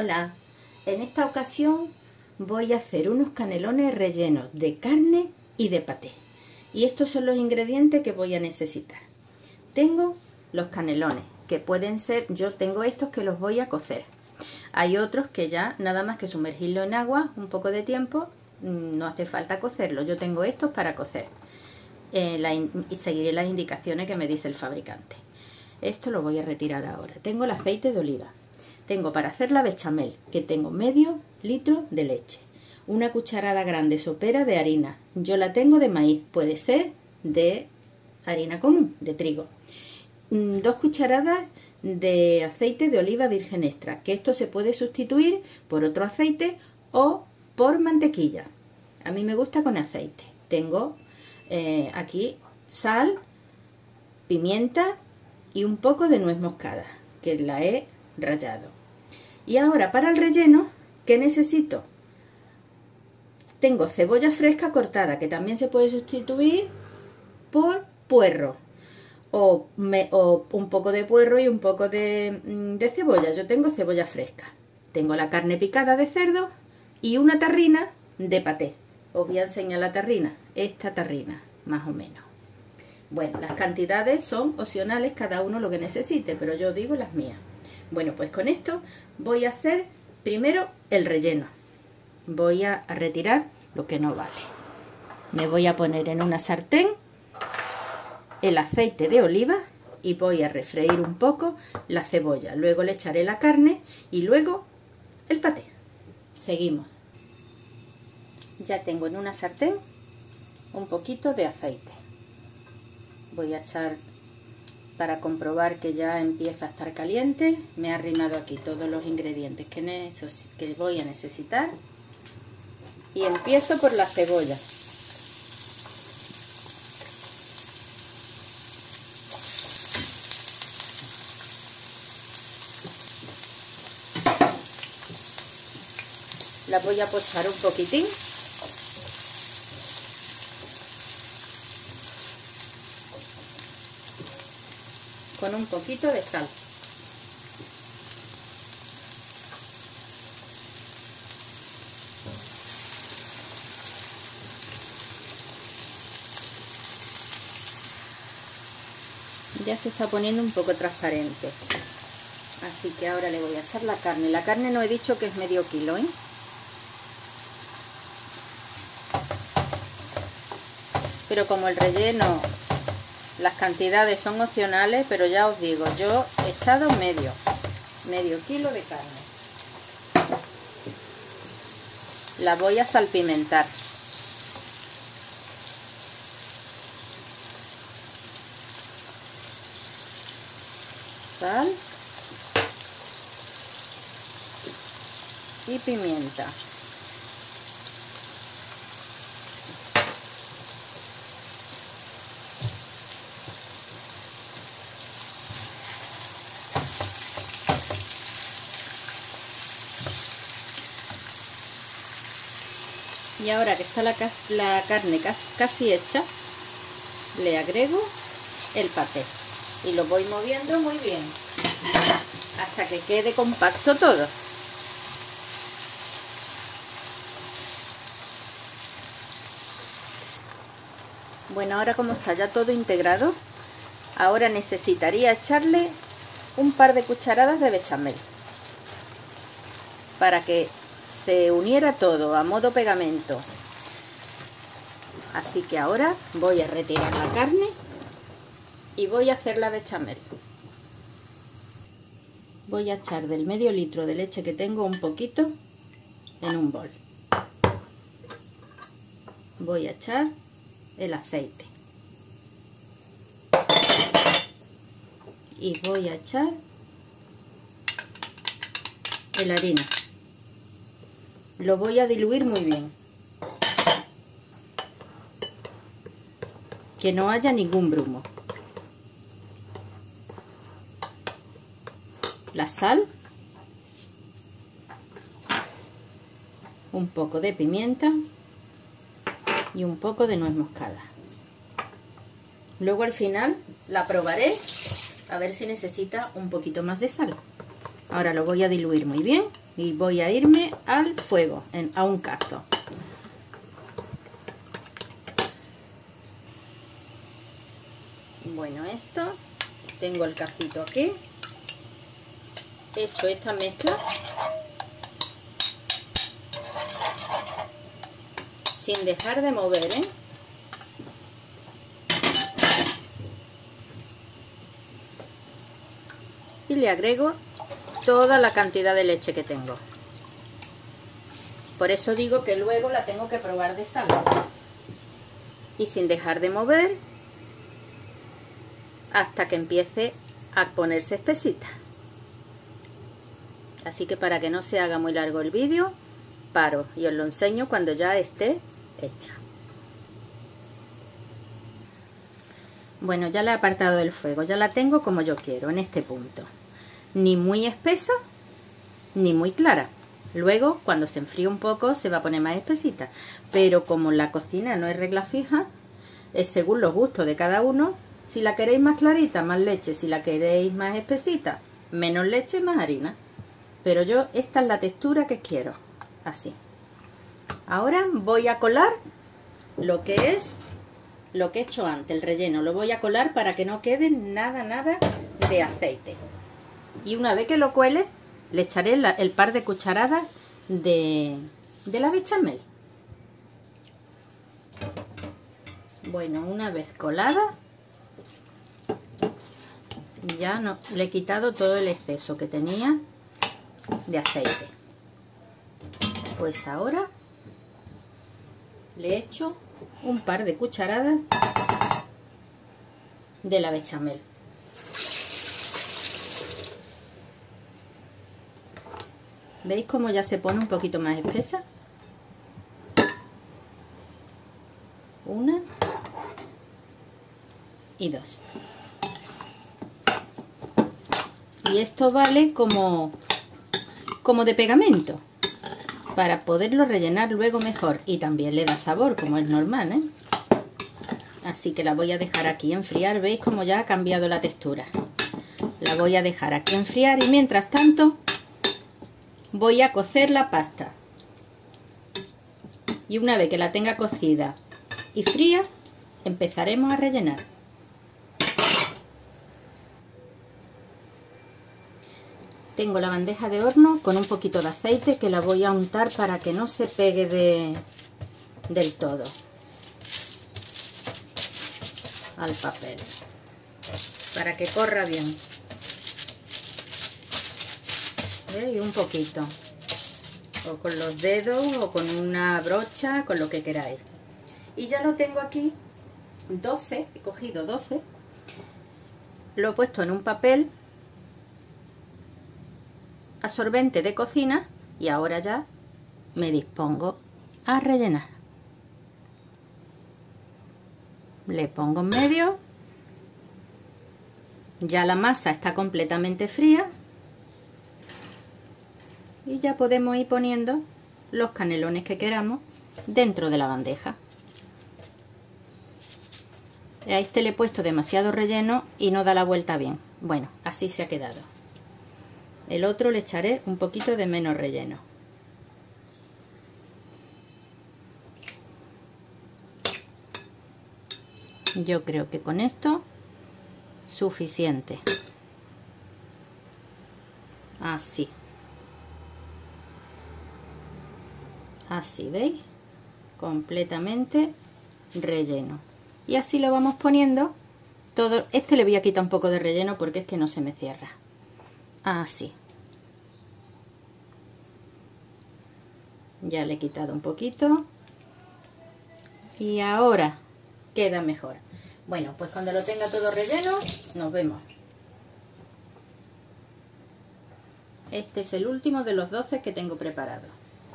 Hola, en esta ocasión voy a hacer unos canelones rellenos de carne y de paté. Y estos son los ingredientes que voy a necesitar. Tengo los canelones, que pueden ser, yo tengo estos que los voy a cocer. Hay otros que ya nada más que sumergirlo en agua un poco de tiempo, no hace falta cocerlo. Yo tengo estos para cocer y seguiré las indicaciones que me dice el fabricante. Esto lo voy a retirar ahora. Tengo el aceite de oliva. Tengo para hacer la bechamel, que tengo medio litro de leche, una cucharada grande sopera de harina. Yo la tengo de maíz, puede ser de harina común, de trigo. 2 cucharadas de aceite de oliva virgen extra, que esto se puede sustituir por otro aceite o por mantequilla. A mí me gusta con aceite. Tengo aquí sal, pimienta y un poco de nuez moscada, que la he rallado. Y ahora para el relleno, ¿qué necesito? Tengo cebolla fresca cortada, que también se puede sustituir por puerro, o un poco de puerro y un poco de cebolla. Yo tengo cebolla fresca. Tengo la carne picada de cerdo y una tarrina de paté. Os voy a enseñar la tarrina, esta tarrina, más o menos. Bueno, las cantidades son opcionales, cada uno lo que necesite, pero yo digo las mías. Bueno, pues con esto voy a hacer primero el relleno. Voy a retirar lo que no vale. Me voy a poner en una sartén el aceite de oliva y voy a refreír un poco la cebolla. Luego le echaré la carne y luego el paté. Seguimos. Ya tengo en una sartén un poquito de aceite. Voy a echar, para comprobar que ya empieza a estar caliente, me he arrimado aquí todos los ingredientes que voy a necesitar. Y empiezo por la cebolla. La voy a pochar un poquitín. Con un poquito de sal. Ya se está poniendo un poco transparente. Así que ahora le voy a echar la carne. La carne no he dicho que es medio kilo, ¿eh? Pero como el relleno, las cantidades son opcionales, pero ya os digo, yo he echado medio kilo de carne. La voy a salpimentar. Sal y pimienta. Y ahora que está la carne casi hecha, le agrego el paté y lo voy moviendo muy bien hasta que quede compacto todo. Bueno, ahora como está ya todo integrado, ahora necesitaría echarle un par de cucharadas de bechamel para que se uniera todo a modo pegamento. Así que ahora voy a retirar la carne y voy a hacer la bechamel. Voy a echar del medio litro de leche que tengo un poquito en un bol. Voy a echar el aceite y voy a echar la harina. Lo voy a diluir muy bien, que no haya ningún grumo. La sal, un poco de pimienta y un poco de nuez moscada. Luego al final la probaré a ver si necesita un poquito más de sal. Ahora lo voy a diluir muy bien y voy a irme al fuego, a un cazo. Bueno, esto, tengo el cacito aquí, he hecho esta mezcla sin dejar de mover, y le agrego toda la cantidad de leche que tengo. Por eso digo que luego la tengo que probar de salada. Y sin dejar de mover hasta que empiece a ponerse espesita. Así que para que no se haga muy largo el vídeo, paro y os lo enseño cuando ya esté hecha. Bueno, ya la he apartado del fuego, ya la tengo como yo quiero, en este punto. Ni muy espesa, ni muy clara. Luego, cuando se enfríe un poco, se va a poner más espesita. Pero como la cocina no es regla fija, es según los gustos de cada uno. Si la queréis más clarita, más leche. Si la queréis más espesita, menos leche, más harina. Pero yo, esta es la textura que quiero. Así. Ahora voy a colar lo que es lo que he hecho antes, el relleno. Lo voy a colar para que no quede nada de aceite. Y una vez que lo cuele, le echaré el par de cucharadas de la bechamel. Bueno, una vez colada, ya no, le he quitado todo el exceso que tenía de aceite. Pues ahora le echo un par de cucharadas de la bechamel. ¿Veis cómo ya se pone un poquito más espesa? Una y dos. Y esto vale como de pegamento, para poderlo rellenar luego mejor. Y también le da sabor, como es normal, ¿eh? Así que la voy a dejar aquí enfriar. ¿Veis cómo ya ha cambiado la textura? La voy a dejar aquí enfriar y mientras tanto voy a cocer la pasta. Y una vez que la tenga cocida y fría, empezaremos a rellenar. Tengo la bandeja de horno con un poquito de aceite que la voy a untar para que no se pegue del todo al papel, para que corra bien. Y un poquito, o con los dedos o con una brocha, con lo que queráis. Y ya lo tengo aquí, 12, he cogido 12, lo he puesto en un papel absorbente de cocina y ahora ya me dispongo a rellenar. Le pongo en medio, ya la masa está completamente fría y ya podemos ir poniendo los canelones que queramos dentro de la bandeja. A este le he puesto demasiado relleno y no da la vuelta bien. Bueno, así se ha quedado. El otro le echaré un poquito de menos relleno. Yo creo que con esto suficiente. Así. Así, ¿veis? Completamente relleno. Y así lo vamos poniendo todo. Este le voy a quitar un poco de relleno porque es que no se me cierra. Así. Ya le he quitado un poquito. Y ahora queda mejor. Bueno, pues cuando lo tenga todo relleno, nos vemos. Este es el último de los 12 que tengo preparado.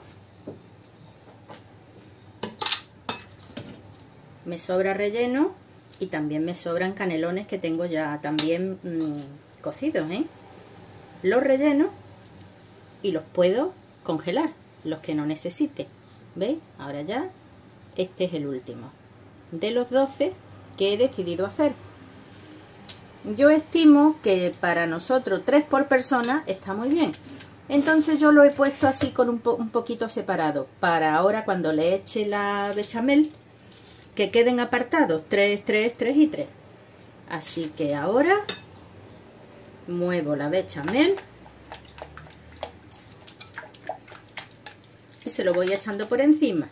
Me sobra relleno y también me sobran canelones que tengo ya también cocidos, ¿eh? Los relleno y los puedo congelar, los que no necesite. ¿Veis? Ahora ya, este es el último de los 12 que he decidido hacer. Yo estimo que para nosotros 3 por persona está muy bien, Entonces yo lo he puesto así con un poquito separado, para ahora cuando le eche la bechamel, que queden apartados, 3, 3, 3 y 3. Así que ahora muevo la bechamel y se lo voy echando por encima.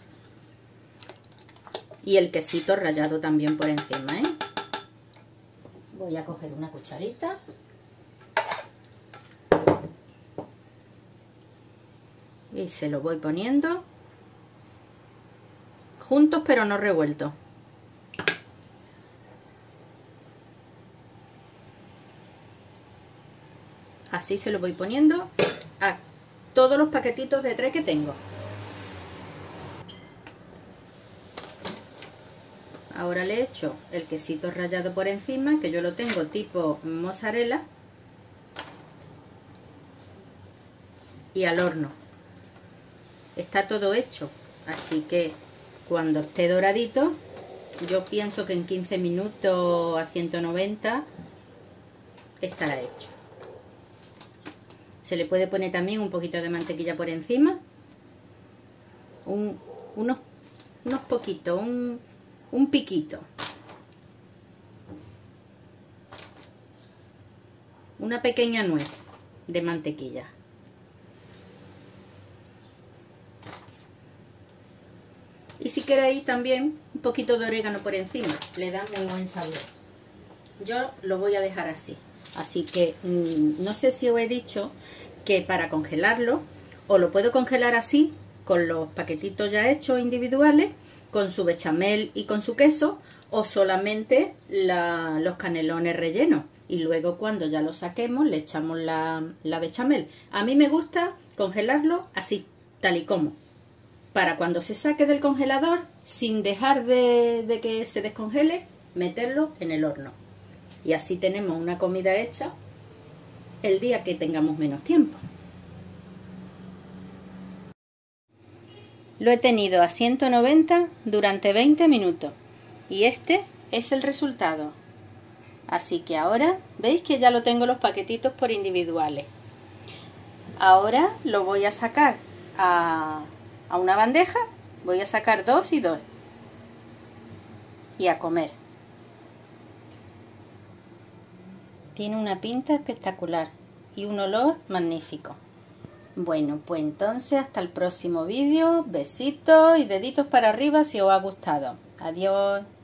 Y el quesito rallado también por encima, ¿eh? Voy a coger una cucharita. Y se lo voy poniendo juntos pero no revueltos. Así se lo voy poniendo a todos los paquetitos de 3 que tengo. Ahora le echo el quesito rallado por encima, que yo lo tengo tipo mozzarella, y al horno. Está todo hecho, así que cuando esté doradito, yo pienso que en 15 minutos a 190 estará hecho. Se le puede poner también un poquito de mantequilla por encima, unos poquitos, un piquito, una pequeña nuez de mantequilla. Y si queréis también un poquito de orégano por encima, le da muy buen sabor. Yo lo voy a dejar así. Así que no sé si os he dicho que para congelarlo, o lo puedo congelar así, con los paquetitos ya hechos individuales, con su bechamel y con su queso, o solamente los canelones rellenos. Y luego cuando ya los saquemos le echamos la bechamel. A mí me gusta congelarlo así, tal y como. Para cuando se saque del congelador, sin dejar de que se descongele, meterlo en el horno. Y así tenemos una comida hecha el día que tengamos menos tiempo. Lo he tenido a 190 durante 20 minutos y este es el resultado. Así que ahora veis que ya lo tengo los paquetitos por individuales. Ahora lo voy a sacar a una bandeja, voy a sacar 2 y 2 y a comer. Tiene una pinta espectacular y un olor magnífico. Bueno, pues entonces hasta el próximo vídeo. Besitos y deditos para arriba si os ha gustado. Adiós.